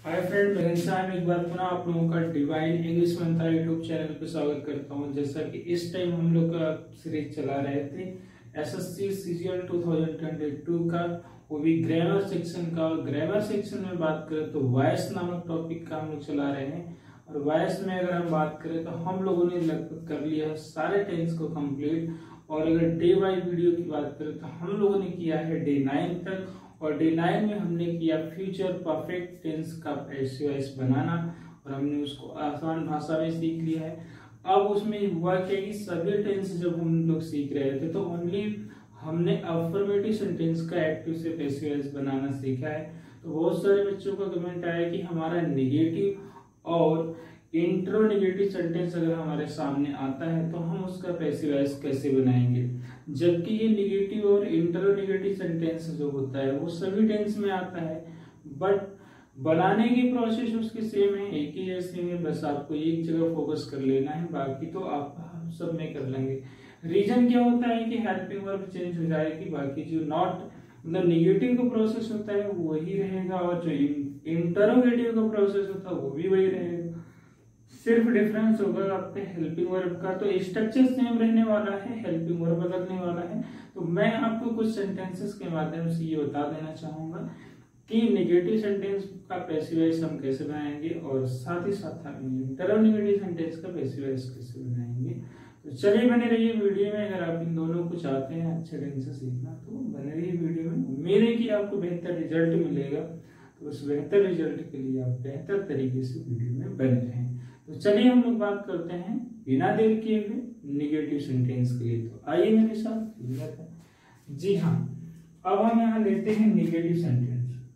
Hi friend, मैं घनश्याम एक बार पुनः आप लोगों का divine English mantra YouTube channel पे स्वागत करता हूं। जैसा कि इस टाइम हम लोग का सीरीज चला रहे थे एसएससी सीजीएल 2022 का, वो भी ग्रामर सेक्शन का। ग्रामर सेक्शन में बात करें तो वॉइस नामक टॉपिक का हम लोग चला रहे हैं। और वॉइस में अगर हम बात करें तो हम लोगों ने लगभग कर लिया है सारे टेंस को कंप्लीट। और अगर डे वाइज वीडियो की बात करें तो हम लोगों ने किया है डे 9 तक, और डे 9 में हमने किया फ्यूचर परफेक्ट टेंस का पैसिव वॉइस बनाना, और हमने उसको आसान भाषा में सीख लिया है। अब उसमें हुआ क्या कि सभी टेंस जब हम लोग सीख रहे थे तो ओनली हमने अफर्मेटिव सेंटेंस का एक्टिव से पैसिव वॉइस बनाना सीखा है। तो बहुत सारे बच्चों का कमेंट आया कि हमारा नेगेटिव और इंट्रोनेगेटिव सेंटेंस अगर हमारे सामने आता है तो हम उसका पैसिव वॉइस कैसे बनाएंगे, जबकि ये नेगेटिव और इंट्रोनेगेटिव सेंटेंस जो होता है वो सभी टेंस में आता है, बट बनाने की प्रोसेस उसकी सेम है, एक ही जैसे है। बस आपको एक जगह फोकस कर लेना है, बाकी तो आप सब में कर लेंगे। रीजन क्या होता है कि हेल्पिंग वर्ब चेंज हो जाएगी, बाकी जो नॉट मतलब नेगेटिव का प्रोसेस होता है वो वही रहेगा, और जो इंटरोगेटिव का प्रोसेस होता है वो भी वही रहेगा। सिर्फ डिफरेंस होगा आपके हेल्पिंग वर्ब का, तो स्ट्रक्चर सेम रहने वाला है, हेल्पिंग वर्ब बदलने वाला है। तो मैं आपको कुछ सेंटेंसेस के माध्यम से ये बता देना चाहूंगा कि नेगेटिव सेंटेंस का पैसिव वॉइस हम कैसे बनाएंगे, और साथ ही साथ हम इंटरोनेगेटिव सेंटेंस का पैसिव वॉइस कैसे बनाएंगे। तो चलिए बने रहिए वीडियो में। अगर आप इन दोनों को चाहते हैं अच्छे ढंग से सीखना तो बने रहिए वीडियो में। उम्मीद है कि आपको बेहतर रिजल्ट मिलेगा, तो उस बेहतर रिजल्ट के लिए आप बेहतर तरीके से वीडियो में बने रहें। तो चलिए हम लोग बात करते हैं बिना देर किए हुए नेगेटिव सेंटेंस के लिए। तो आइए मेरे साथ। जी हाँ, अब हम यहाँ लेते हैं नेगेटिव सेंटेंस।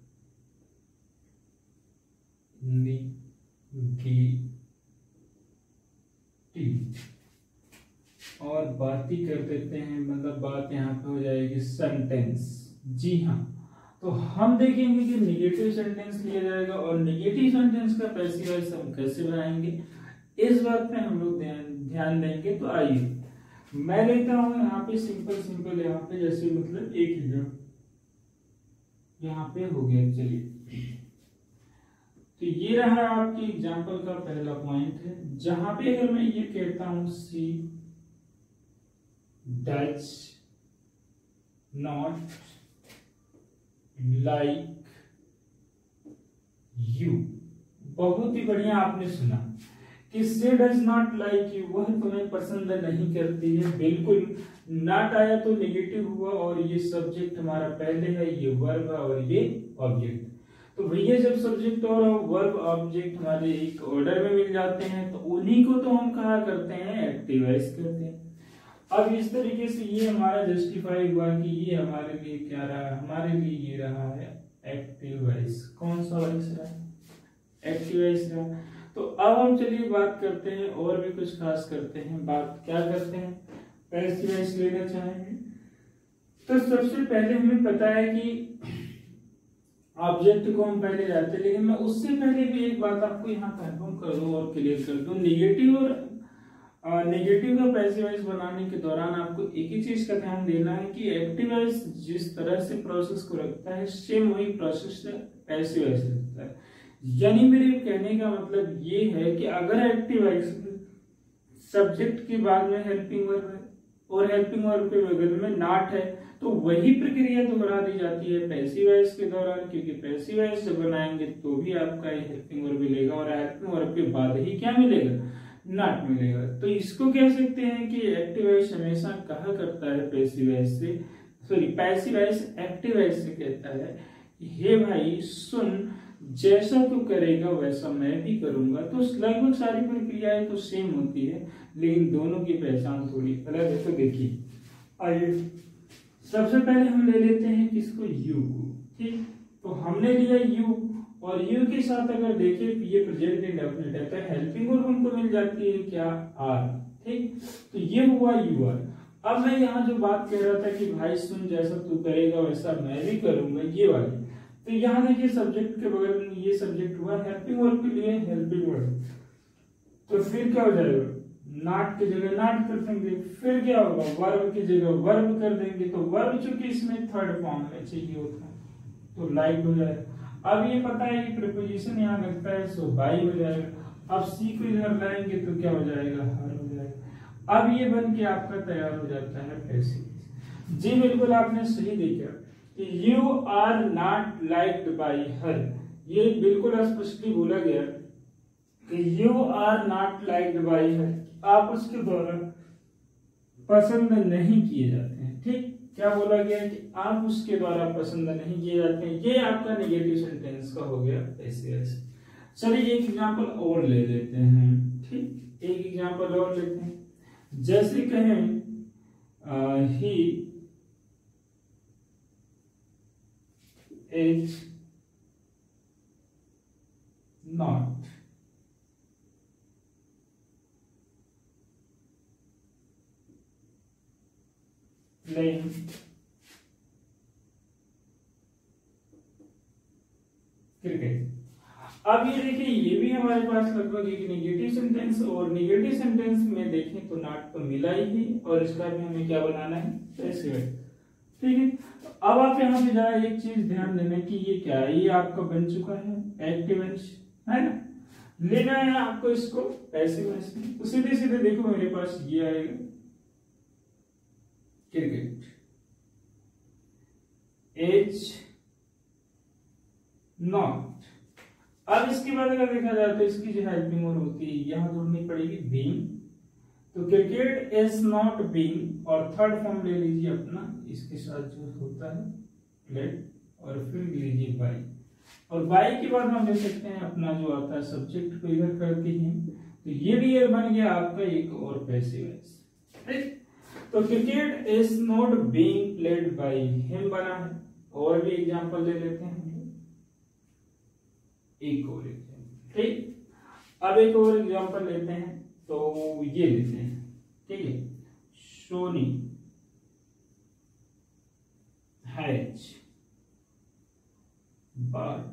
और बात ही कर देते हैं, मतलब बात यहाँ पे हो जाएगी सेंटेंस। जी हाँ, तो हम देखेंगे कि नेगेटिव सेंटेंस लिया जाएगा और नेगेटिव सेंटेंस का पैसिव वॉइस हम कैसे बनाएंगे, इस बात पे हम लोग ध्यान देंगे। तो आइए मैं लेता हूं यहाँ पे सिंपल यहाँ पे, जैसे मतलब एक यहाँ पे हो गया। चलिए, तो ये रहा आपकी एग्जाम्पल का पहला पॉइंट है, जहां पे अगर मैं ये कहता हूं she does not like you. बहुत ही बढ़िया आपने सुना कि she does not like you, वह तुम्हें पसंद नहीं करती है। बिल्कुल, नॉट आया तो नेगेटिव हुआ, और ये सब्जेक्ट हमारा पहले है, ये वर्ब है और ये ऑब्जेक्ट। तो भैया जब सब्जेक्ट और वर्ब ऑब्जेक्ट हमारे एक ऑर्डर में मिल जाते हैं तो उन्हीं को तो हम कहा करते हैं एक्टिव वॉइस करते हैं। अब इस तरीके से ये हमारा जस्टिफाई हुआ कि ये हमारे लिए क्या रहा, हमारे लिए ये रहा है एक्टिव वॉइस। कौन सा वॉइस रहा? एक्टिव वॉइस रहा। तो अब हम चलिए बात करते हैं और भी कुछ खास करते हैं। बात क्या करते हैं, पैसिव वॉइस लेना चाहेंगे। तो सबसे पहले हमें पता है कि ऑब्जेक्ट को हम पहले जाते हैं, लेकिन मैं उससे पहले भी एक बात आपको यहाँ कंफर्म कर दूं और क्लियर कर दूं। नेगेटिव का पैसिव वॉइस बनाने के दौरान आपको एक ही चीज का ध्यान देना है कि एक्टिव वॉइस जिस तरह से प्रोसेस को रखता है सेम वही प्रोसेस पैसिव वॉइस रखता है। यानी मेरे कहने का मतलब ये है कि अगर एक्टिव वॉइस सब्जेक्ट के बाद में हेल्पिंग वर्ब है और हेल्पिंग वर्ब के बगल में नॉट है, तो वही प्रक्रिया दोहरा दी जाती है पैसिव वॉइस के दौरान, क्योंकि पैसिव वॉइस जब बनाएंगे तो भी आपका ये हेल्पिंग वर्ब मिलेगा, और हेल्पिंग वर्ब के बाद ही क्या मिलेगा, नॉट मिलेगा। तो इसको कह सकते हैं कि एक्टिव वॉइस हमेशा कहा करता है पैसिव वॉइस से, sorry passive voice active voice से कहता है हे भाई सुन, जैसा तू करेगा वैसा मैं भी करूंगा। तो लगभग सारी प्रक्रियाएं तो सेम होती है, लेकिन दोनों की पहचान थोड़ी अलग है। तो देखिए, आइए सबसे पहले हम ले लेते हैं किसको, यू को। ठीक, तो हमने लिया यू, और यू के साथ अगर देखें ये प्रेजेंट इंडेफिनिट है तो हेल्पिंग वर्ब हमको मिल जाती है क्या, आर। ठीक, तो ये हुआ यू आर। अब मैं यहाँ जो बात कह रहा था कि भाई सुन, जैसा तू करेगा वैसा मैं भी करूंगा, ये वाली। तो यहाँ देखिए सब्जेक्ट के बगल में ये सब्जेक्ट हुआ, हेल्पिंग वर्ब के लिए हेल्पिंग वर्ब। तो फिर क्या हो जाएगा, नॉट की जगह नॉट कर देंगे। फिर क्या होगा, वर्ब की जगह वर्ब कर देंगे। तो वर्ब चूंकि इसमें थर्ड फॉर्म में चाहिए होता है तो लाइक हो जाएगा। अब ये पता है कि प्रीपोजिशन यहाँ लगता है सो बाई हो जाएगा। अब सी को इधर लाएंगे तो क्या हो जाएगा, हर हो जाएगा। अब ये बन के आपका तैयार हो जाता है पैसिव। जी बिल्कुल आपने सही देखा कि you are not liked by her, ये बिल्कुल स्पष्टली बोला गया कि you are not liked by her, आप उसके द्वारा पसंद नहीं किए जाते हैं। ठीक, क्या बोला गया कि आप उसके द्वारा पसंद नहीं किए जाते हैं। ये आपका नेगेटिव सेंटेंस का हो गया ऐसे ऐसे। चलिए एक एग्जांपल और ले लेते हैं। ठीक, एक एग्जांपल और लेते हैं। जैसे कहें he is not playing cricket. अब ये देखिए, ये भी हमारे पास लगभग एक नेगेटिव सेंटेंस, और नेगेटिव सेंटेंस में देखें तो नॉट तो मिला ही, और इसका भी हमें क्या बनाना है, पैसिव। ठीक है, अब आप यहाँ पे जरा एक चीज ध्यान देना कि ये क्या है, ये आपका बन चुका है एक्टिव है ना, लेना है आपको इसको पैसिव में। तो सीधे सीधे देखो मेरे पास ये आएगा क्रिकेट, एज नॉट। अब इसके बाद अगर देखा जाए तो इसकी जो हेल्पिंग और होती है यहां जोड़नी पड़ेगी बीइंग। तो क्रिकेट इज नॉट बीइंग, और थर्ड फॉर्म ले लीजिए अपना, इसके साथ जो होता है प्लेड, और फिर लीजिए बाई, और बाई के बाद हम ले सकते हैं अपना जो आता है सब्जेक्ट को इधर करते हैं। तो ये भी ये बन गया आपका एक और पैसिव वॉइस। तो cricket is not being played by him बना है। और भी एग्जांपल ले लेते हैं, एक और एग्जांपल। ठीक, अब एक और एग्जांपल लेते हैं, तो ये लेते हैं। ठीक है, Sony has bought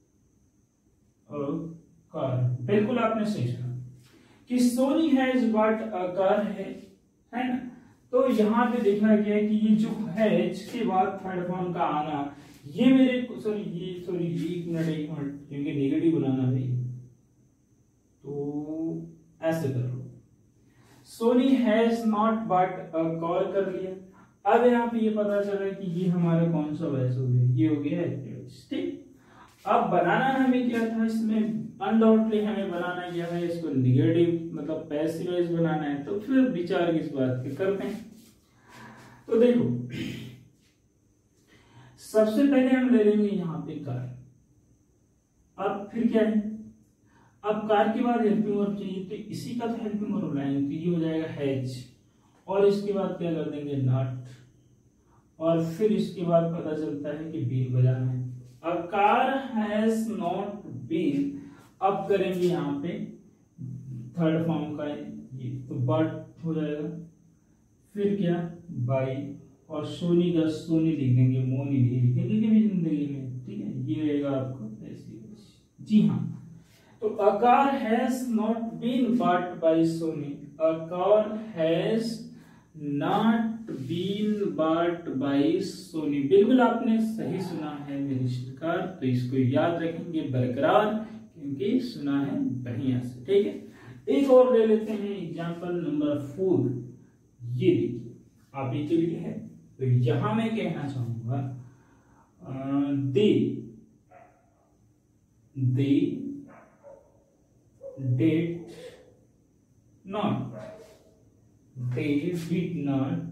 a car. बिल्कुल आपने सही सुना कि Sony has bought a car है ना। तो यहाँ पे देखा गया कि ये जो हैज के बाद थर्ड फॉर्म का आना, ये मेरे सॉरी एक मिनट, क्योंकि नेगेटिव बनाना है तो ऐसे कर लो, Sony has not bought a car कर लिया। अब यहाँ पे ये पता चला कि ये हमारा कौन सा वॉइस हो गया, ये हो गया एक्टिव वॉइस। ठीक, अब बनाना हमें क्या था इसमें, अनडाउटली हमें बनाना क्या है, इसको नेगेटिव मतलब पैसिव वॉइस बनाना है। तो फिर विचार किस बात के करते हैं। तो देखो, सबसे पहले हम ले लेंगे यहाँ पे कार। अब फिर क्या है, अब कार के बाद हेल्पिंग वर्ब चाहिए, तो इसी का तो हेल्पिंग वर्ब लाएंगे, तो ये हो जाएगा हैज, और इसके बाद क्या कर देंगे नॉट, और फिर इसके बाद पता चलता है कि बीन बजाना है। अब कार हैज नॉट बीन, अब करेंगे यहाँ पे थर्ड फॉर्म का ये, तो बट हो जाएगा, फिर क्या बाई, और सोनी का सोनी लिख देंगे, मोनी नहीं लिखेंगे कभी जिंदगी में। ठीक है, ये रहेगा आपका पैसिव। जी हाँ, तो a car has not been bought by Sony, a car has not been bought by Sony। बिल्कुल आपने सही सुना है मेरी सरकार, तो इसको याद रखेंगे बरकरार, क्योंकि सुना है बढ़िया से। ठीक है, एक और ले लेते हैं एग्जांपल नंबर 4। ये देखिए आप ही के लिए है, तो यहां मैं कहना चाहूंगा दे did not, they did not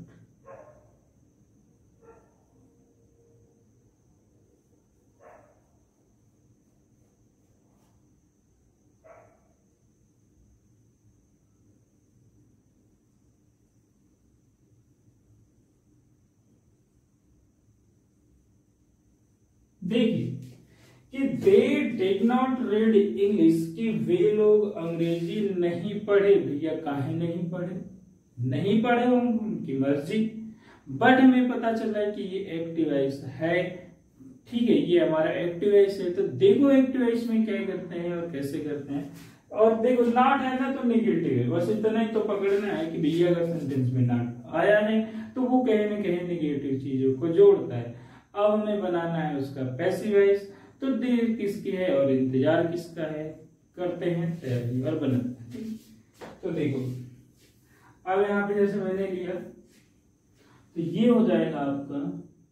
देखिए कि they did not read English, कि वे लोग अंग्रेजी नहीं पढ़े। भैया काहे नहीं पढ़े, नहीं पढ़े उनकी मर्जी, बट हमें पता चला है कि ये एक्टिव वॉइस है। ठीक है, ये हमारा एक्टिव वॉइस है। तो देखो एक्टिव वॉइस में क्या करते हैं और कैसे करते हैं। और देखो नॉट है ना तो नेगेटिव है, बस इतना ही तो पकड़ना है कि भैया अगर सेंटेंस में नॉट आया है तो वो कहीं ना कहीं नेगेटिव चीजों को जोड़ता है। अब हमें बनाना है उसका पैसिव वॉइस। तो देर किसकी है और इंतजार किसका है, करते हैं तैयारी और बनाते हैं। तो देखो अब यहाँ पे जैसे मैंने लिया तो ये हो जाएगा आपका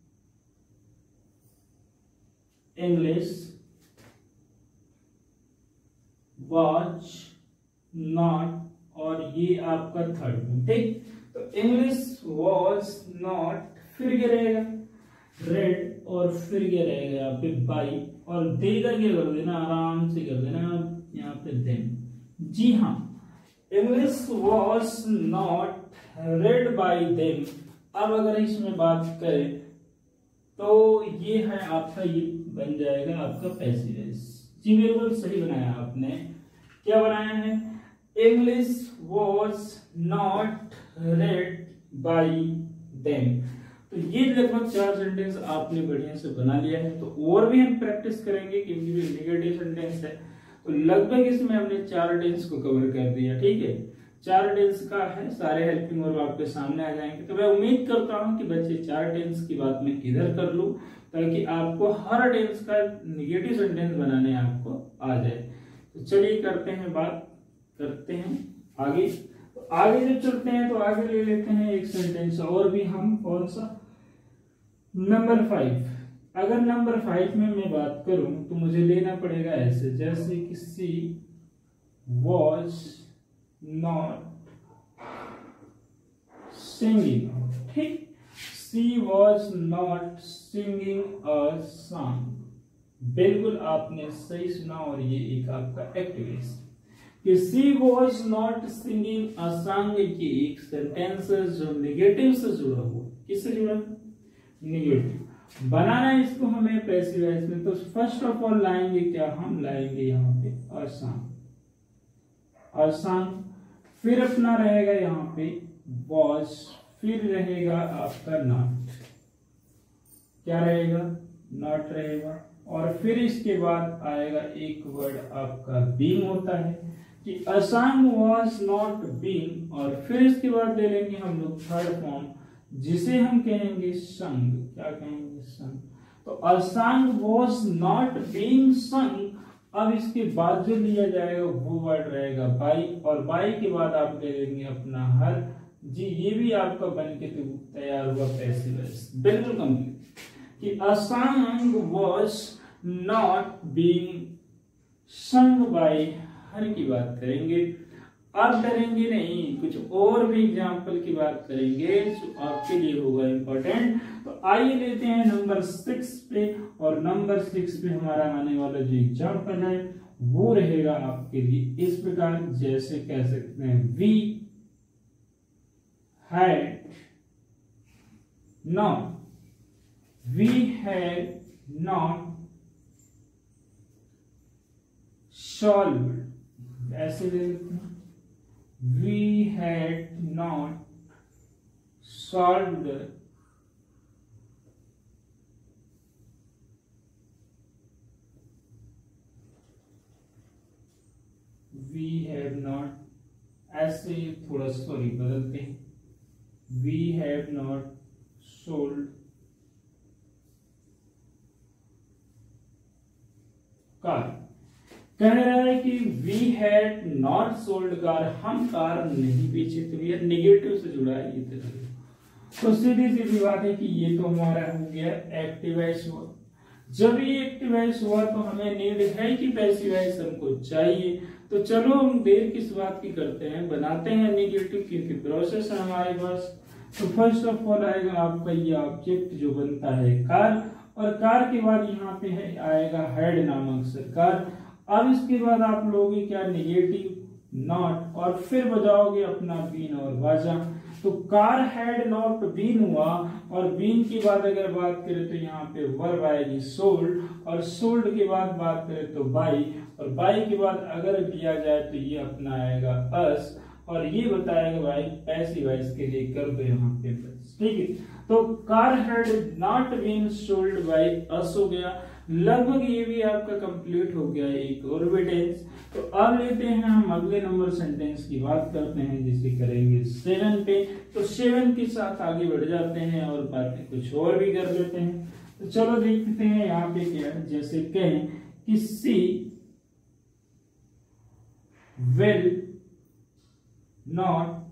इंग्लिश वॉच नॉट और ये आपका थर्ड में, ठीक। तो इंग्लिश वॉच नॉट, फिर ये रहेगा रेड और फिर ये रहेगा यहाँ पे बाई और देगा क्या कर देना, आराम से कर देना यहाँ पे देन। जी हाँ, English was not read by them. अब अगर इसमें बात करें तो ये है आपका, ये बन जाएगा आपका पैसिव वॉइस। जी बिल्कुल सही बनाया आपने। क्या बनाया है, English was not read by them. तो ये लगभग 4 सेंटेंस आपने बढ़िया से बना लिया है। तो और भी हम प्रैक्टिस करेंगे क्योंकि ये नेगेटिव सेंटेंस है। तो लगभग इसमें हमने 4 टेंस को कवर कर दिया, ठीक है। 4 टेंस का है, सारे हेल्पिंग वर्ब आपके सामने आ जाएंगे। तो मैं उम्मीद करता हूं कि बच्चे 4 टेंस की बात मैं इधर कर लूं ताकि आपको हर टेंस का नेगेटिव सेंटेंस बनाने आपको आ जाए। तो चलिए करते हैं बात, करते हैं आगे। तो आगे जब चलते हैं तो आगे ले लेते हैं एक सेंटेंस और भी हम, कौन सा, नंबर 5। अगर नंबर 5 में मैं बात करूं तो मुझे लेना पड़ेगा ऐसे, जैसे कि सी वॉज नॉट सिंगिंग, ठीक। She was not singing a song. बिल्कुल आपने सही सुना और ये एक आपका एक्टिविटी कि she was not singing a song, ये एक सेंटेंस जो नेगेटिव से जुड़ा हुआ। किससे जुड़ा, नेगेटिव। बनाना है इसको हमें पैसिव वॉइस में। तो फर्स्ट ऑफ ऑल लाएंगे क्या, हम लाएंगे यहाँ पे अ सॉन्ग, फिर अपना रहेगा यहाँ पे वॉज, फिर रहेगा आपका नॉट, क्या रहेगा, नॉट रहेगा। और फिर इसके बाद आएगा एक वर्ड आपका बीइंग होता है कि a song was not being. और फिर इसके बाद ले लेंगे हम लोग थर्ड फॉर्म जिसे हम कहेंगे संग। क्या कहेंगे, संग। तो a song was not being sung. अब इसके बाद जो लिया जाएगा वो वर्ड रहेगा बाई, और बाई के बाद आप ले लेंगे अपना हर। जी ये भी आपका बन के तैयार हुआ पैसिव वॉइस, बिल्कुल कंप्लीट। कि a song was not being sung by her की बात करेंगे। अब करेंगे नहीं, कुछ और भी एग्जाम्पल की बात करेंगे जो आपके लिए होगा इंपॉर्टेंट। तो आइए लेते हैं नंबर 6 पे, और नंबर 6 पे हमारा आने वाला जो एग्जाम्पल है वो रहेगा आपके लिए इस प्रकार, जैसे कह सकते हैं वी हैड नॉट सॉल्व्ड। ऐसे ले लेते हैं, we had not solved we have not, ऐसे थोड़ा सॉरी बदलते हैं, we have not sold car. कह रहा है कि we had not sold car, हम कार नहीं बेचे। तो ये नेगेटिव से जुड़ा है ये तरह। तो सीधी सीधी बात है कि ये तो हमारा हो गया एक्टिव वॉइस हुआ। जब ये एक्टिव वॉइस हुआ तो हमें नीड है कि पैसिव वॉइस हमको चाहिए। तो चलो हम देर किस बात की करते हैं, बनाते हैं नेगेटिव, क्योंकि प्रोसेस है हमारे पास। तो फर्स्ट ऑफ ऑल आएगा आपका ये ऑब्जेक्ट जो बनता है कार, और कार के बाद यहाँ पे है आएगा हेड नामक सरकार। अब इसके बाद आप लोगे क्या, नेगेटिव नॉट, और फिर बजाओगे अपना बीन और बाजा। तो कार हैड नॉट बीन हुआ, और बीन के बाद अगर बात करें तो यहाँ पे वर्ब आएगी सोल्ड, और सोल्ड के बाद बात करें तो बाई, और बाई के बाद अगर लिया जाए तो ये अपना आएगा अस, और ये बताएगा भाई पैसिव वॉइस के लिए कर दो यहाँ पे बस, ठीक है। तो car had not been sold by us हो गया। लगभग ये भी आपका कंप्लीट हो गया एक और भी टेंस। तो अब लेते हैं हम अगले नंबर सेंटेंस की बात करते हैं जिसे करेंगे 7 पे। तो 7 के साथ आगे बढ़ जाते हैं और बातें कुछ और भी कर लेते हैं। तो चलो देखते हैं यहाँ पे क्या है। जैसे कहें कि she will not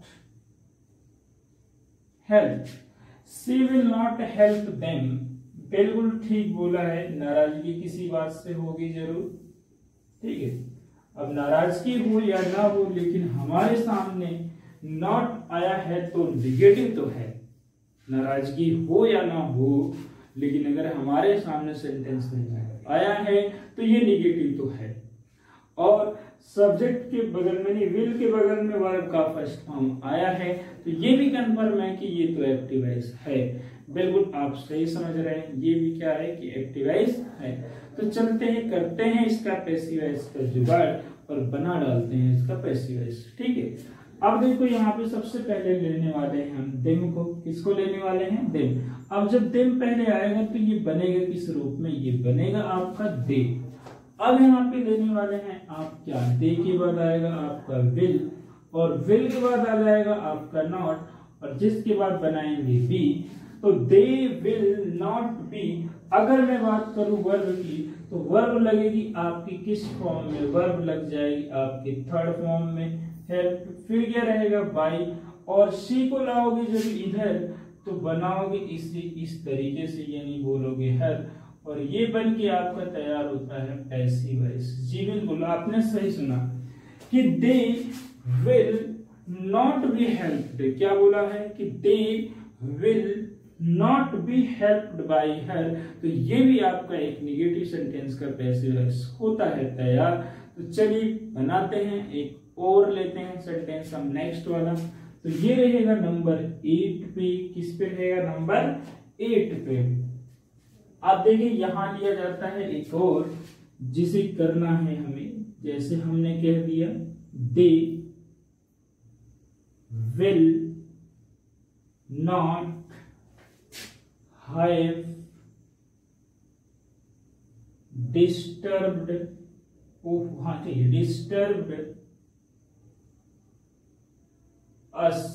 help, she will not help them. बिल्कुल ठीक बोला है, नाराजगी किसी बात से होगी जरूर, ठीक है। अब नाराजगी हो या ना हो, लेकिन हमारे सामने नॉट आया है तो निगेटिव तो है। नाराजगी हो या ना हो, लेकिन अगर हमारे सामने सेंटेंस में आया है तो ये निगेटिव तो है। और सब्जेक्ट के बगल में नहीं, विल के बगल में वर्ब का फर्स्ट फॉर्म आया है, तो ये भी कंफर्म है कि ये तो एक्टिव वॉइस है। बिल्कुल आप सही समझ रहे हैं, ये भी क्या है कि एक्टिव वॉइस है। तो चलते हैं, करते हैं इसका पैसिव वॉइस का जुगाड़ और बना डालते हैं इसका पैसिव वॉइस, ठीक है। अब देखो यहाँ पे सबसे पहले लेने वाले हैं हम देम को। किसको लेने वाले हैं? देम। अब जब देम पहले आएगा तो ये बनेगा किस रूप में? ये बनेगा आपका दे। अब यहाँ पे लेने वाले हैं आप क्या? दे के बाद आएगा आपका विल, और विल के बाद आ जाएगा आपका नॉट, और जिसके बाद बनाएंगे बी। तो दे विल नॉट बी। अगर मैं बात करूं वर्ब की, तो वर्ब लगेगी आपकी किस फॉर्म में? वर्ब लग जाएगी आपकी थर्ड फॉर्म में, हेल्प। फिर क्या रहेगा? बाई। और सी को लाओगे जब इधर तो बनाओगे इसे इस तरीके से, यानी बोलोगे हेल्प, और ये बन के आपका तैयार होता है पैसिव वॉइस। जी बिल्कुल आपने सही सुना कि they will not be helped. क्या बोला है? कि they will not be helped by her. तो ये भी आपका एक नेगेटिव सेंटेंस का पैसिव वॉइस होता है तैयार। तो चलिए बनाते हैं, एक और लेते हैं सेंटेंस हम नेक्स्ट वाला। तो ये रहेगा नंबर 8 पे। किस पे रहेगा? नंबर 8 पे। आप देखिए यहां लिया जाता है एक और, जिसे करना है हमें। जैसे हमने कह दिया they will not have disturbed, हाँ ठीक है, डिस्टर्ब्ड अस।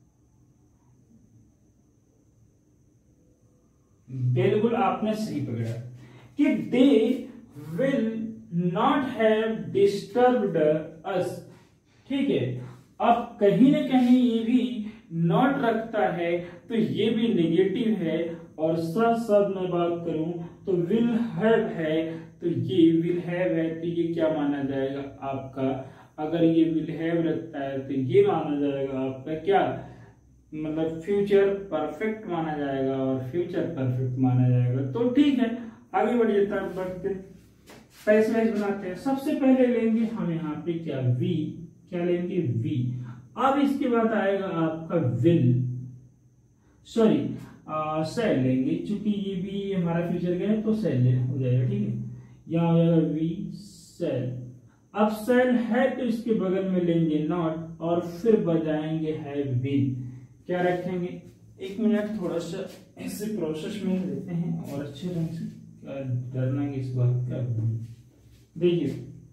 बिल्कुल आपने सही पकड़ा कि they will not have disturbed us, ठीक है। अब कहीं ना कहीं ये भी नॉट रखता है, तो ये भी नेगेटिव है। और साथ साथ मैं बात करूं तो विल हैव है, तो ये विल हैव है, तो ये क्या माना जाएगा आपका? अगर ये विल हैव रखता है तो ये माना जाएगा आपका क्या? मतलब फ्यूचर परफेक्ट माना जाएगा, और फ्यूचर परफेक्ट माना जाएगा। तो ठीक है, आगे बढ़ते पैसिव वॉइस बनाते हैं। सबसे पहले लेंगे हम यहाँ पे क्या? वी। क्या लेंगे? वी। अब इसके बाद आएगा आपका विल, सॉरी सेल लेंगे, चूंकि ये भी हमारा फ्यूचर का है तो सेल हो जाएगा, ठीक है। यहाँ हो जाएगा वी सेल। अब सेल है तो इसके बगल में लेंगे नॉट, और फिर बजाएंगे हैव बीन। क्या रखेंगे? एक मिनट, थोड़ा सा ऐसे प्रोसेस में लेते हैं और अच्छे ढंग से, डरना इस बात का। देखिए,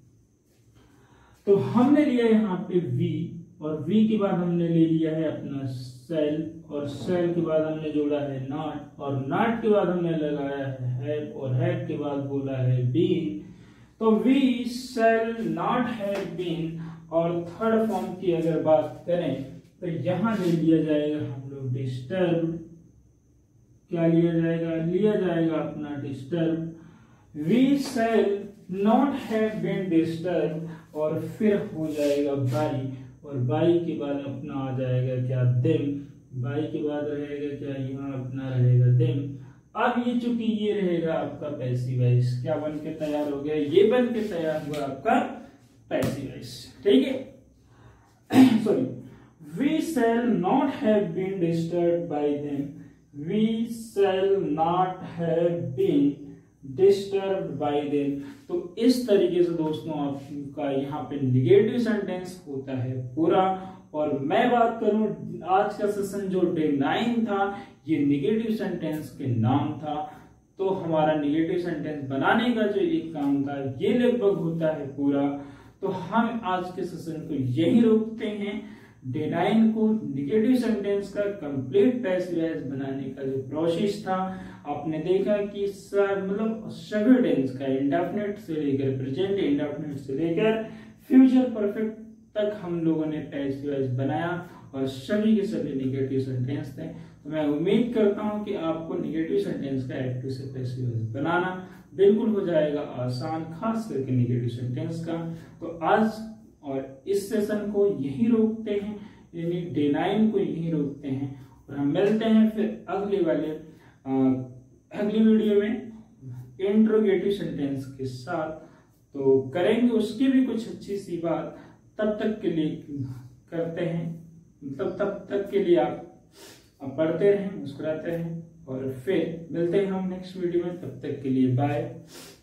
तो हमने लिया यहाँ पे वी, और वी के बाद हमने ले लिया है अपना सेल, और सेल के बाद हमने जोड़ा है नॉट, और नॉट के बाद हमने लगाया है हैव, और हैव के बाद बोला है बीन। तो we shall not have been. और थर्ड फॉर्म की अगर बात करें तो यहां ले लिया जाएगा हम लोग डिस्टर्ब। क्या लिया जाएगा? लिया जाएगा अपना disturb. We shall not have been disturb, और फिर हो जाएगा बाई, और बाई के बाद अपना आ जाएगा क्या? देम। बाई के बाद रहेगा क्या? यहाँ अपना रहेगा देम। अब ये चूंकि ये रहेगा आपका पैसिव वॉइस, क्या बन के तैयार हो गया? ये बन के तैयार हुआ आपका पैसिव वॉइस, ठीक है। Sorry, we shall not have been disturbed by them. We shall not have been disturbed by them. तो इस तरीके से दोस्तों आपका यहाँ पे निगेटिव सेंटेंस होता है पूरा। और मैं बात करूं आज का सेशन जो डे 9 था, ये निगेटिव सेंटेंस के नाम था। तो हमारा निगेटिव सेंटेंस बनाने का जो एक काम था, ये लगभग होता है पूरा। तो हम आज के सेशन को यही रोकते हैं। डे 9 को निगेटिव सेंटेंस का कंप्लीट पैसिव वॉइस बनाने का जो प्रोसेस था, आपने देखा कि मतलब सभी टेंस का इंडेफिनिट से लेकर प्रेजेंट इंडेफिनिट से लेकर फ्यूचर परफेक्ट तक हम लोगों ने पैसिव वॉइस बनाया और सभी के सभी निगेटिव सेंटेंस थे। तो मैं उम्मीद करता हूं कि आपको निगेटिव सेंटेंस का एक्टिव से पैसिव वॉइस बनाना बिल्कुल हो जाएगा आसान, खास करके निगेटिव सेंटेंस का। तो आज और इस सेशन को यहीं रोकते हैं, यानी डे 9 को यहीं रोकते हैं और हम मिलते हैं फिर अगली वीडियो में इंट्रोगेटिव सेंटेंस के साथ। तो करेंगे उसकी भी कुछ अच्छी सी बात। तब तक के लिए करते हैं, मतलब तब तक के लिए आप पढ़ते रहें, मुस्कुराते रहें और फिर मिलते हैं हम नेक्स्ट वीडियो में। तब तक के लिए बाय।